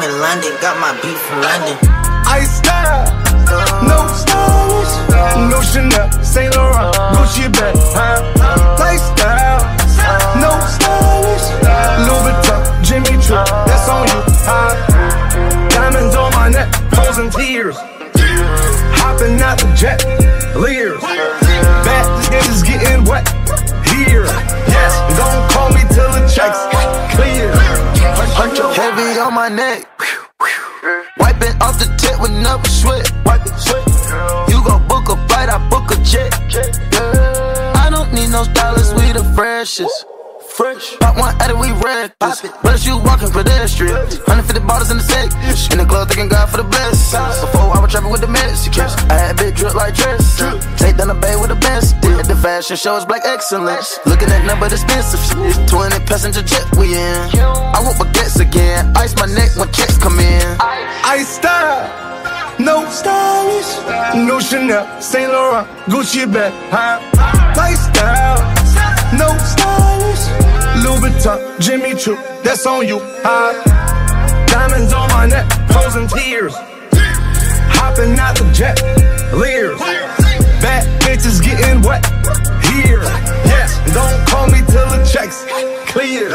in London, got my beat from London. Ice style, no stylist, no Chanel, Saint Laurent, Gucci bag, lifestyle, no stylist, Louis Vuitton, Jimmy Choo, that's on you. Diamonds on my neck, frozen tears, hopping out the jet, leers. Bad niggas getting wet here. Yes, don't call me till the checks clear. Heavy on my neck, wiping off the tip with never sweat. You gon' book a flight, I book a jet. I don't need no stylist, we the freshest. Pop one at it, we reckless. But if you walking pedestrian, 150 bottles in the sack. In the club, thanking God for the best. Before I was trapping with the Mexicans, I had big drip like dress. Take down the bay with the best. At the fashion show, it's black excellence. Looking at number expensive shit. 20 passenger jet we in. I want baguettes again. Ice my neck when checks come in. Ice style, no stylist, no Chanel, Saint Laurent, Gucci bag, lifestyle, no stylist, Louis Vuitton, Jimmy Choo, that's on you. Diamonds on my neck, frozen tears, hopping out the jet, leers. Bad bitches getting wet here. Yes, don't call me till the checks clear.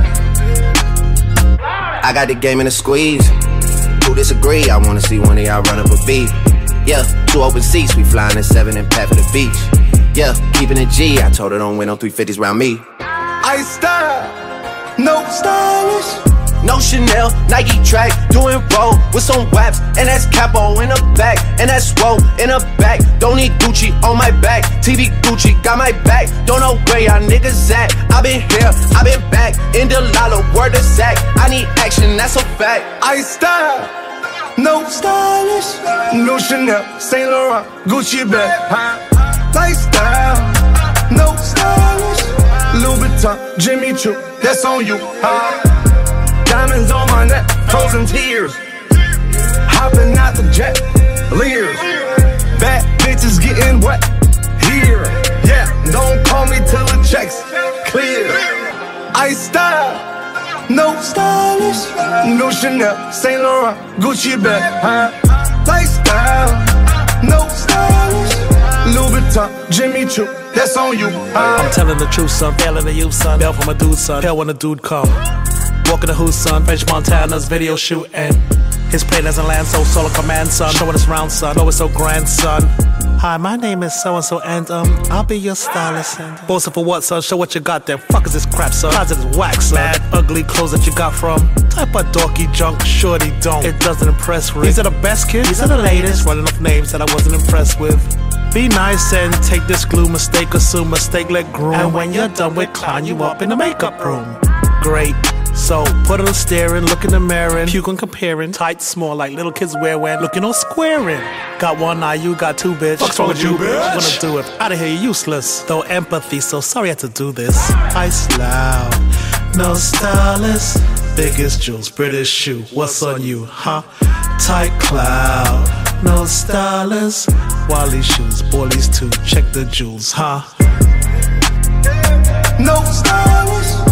I got the game in a squeeze. Who disagree? I wanna see one of y'all run up a beat. Yeah, 2 open seats, we flying in 7 and pack for the beach. Yeah, keeping it G, I told her don't win no 350s round me. Ice style, no stylist, no Chanel, Nike track, doing roll with some waps, and that's capo in the back, and that's roll in the back. Don't need Gucci on my back, TV Gucci got my back. Don't know where y'all niggas at. I been here, I been back, in the lala, word of sack. I need action, that's a fact. Ice style, no stylist, no Chanel, Saint Laurent, Gucci bag, lifestyle, no stylist, Louis Vuitton, Jimmy Choo, that's on you. Diamonds on my neck, frozen tears, hopping out the jet, leers. Bad bitches getting wet here. Yeah, don't call me till the checks clear. Ice style, no stylist, no Chanel, Saint Laurent, Gucci bag, lifestyle, no stylist, Louis Vuitton, Jimmy Choo, that's on you. I'm telling the truth, son, failing the youth, son. Bail from a dude, son, hell when a dude come. Walking the hood, son, French Montana's video shooting. His plane doesn't land, so solo command, son. Showing us round, son, always so grand, son. Hi, my name is so-and-so, and I'll be your stylist. Boasting for what, son? Show what you got there. Fuck is this crap, son? Closet is wax, son. Mad, ugly clothes that you got from type of dorky junk, shorty don't. It doesn't impress with. These are the best kids, these are the latest. Running off names that I wasn't impressed with. Be nice and take this glue, mistake, assume mistake, let groom. And when you're done with clown you up in the makeup room. Great. So, put on staring, look in the mirror, and puke on comparing. Tight, small, like little kids wear when looking all squaring. Got one eye, you got two, bitch. What's wrong with you, bitch? I'm gonna do it. Out of here, you're useless. Though empathy, so sorry I had to do this. Ice loud, no stylist. Biggest jewels, British shoe. What's on you, huh? Tight cloud, no stylist. Wally shoes, Borley's too. Check the jewels, huh? No stylist,